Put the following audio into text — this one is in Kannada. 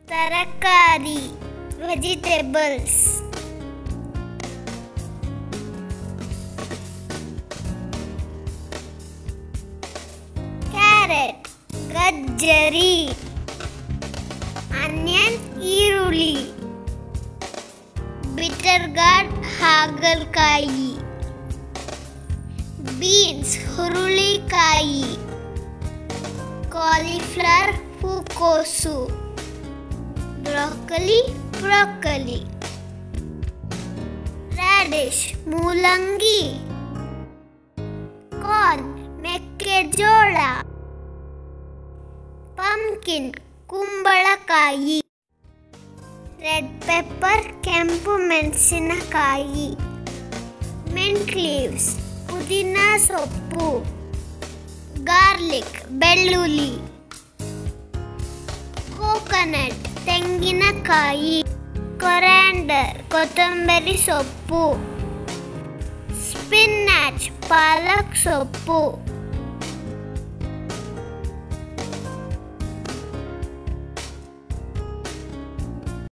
ತರಕಾರಿ ವೆಜಿಟೇಬಲ್ಸ್. ಕ್ಯಾರೆಟ್ ಗಜ್ಜರಿ. ಆನಿಯನ್ ಈರುಳ್ಳಿ. ಬಿಟರ್ ಗಾರ್ಡ್ ಹಾಗಲಕಾಯಿ. ಬೀನ್ಸ್ ಹುರುಳಿಕಾಯಿ. ಕಾಲಿಫ್ಲವರ್ ಹೂಕೋಸು. ಬ್ರೋಕೊಲಿ. ರಾಡಿಶ್ ಮೂಲಂಗಿ. ಕಾರ್ನ್ ಮೆಕ್ಕೆಜೋಳ. ಪಂಪ್ಕಿನ್ ಕುಂಬಳಕಾಯಿ. ರೆಡ್ ಪೆಪ್ಪರ್ ಕೆಂಪು ಮೆಣಸಿನಕಾಯಿ. ಮಿಂಟ್ ಲೀವ್ಸ್ ಪುದೀನ ಸೊಪ್ಪು. ಗಾರ್ಲಿಕ್ ಬೆಳ್ಳುಳ್ಳಿ. ಕೋಕೋನಟ್ ತೆಂಗಿನಕಾಯಿ. ಕೊರಿಯಾಂಡರ್ ಕೊತ್ತಂಬರಿ ಸೊಪ್ಪು. ಸ್ಪಿನಾಚ್ ಪಾಲಕ್ ಸೊಪ್ಪು.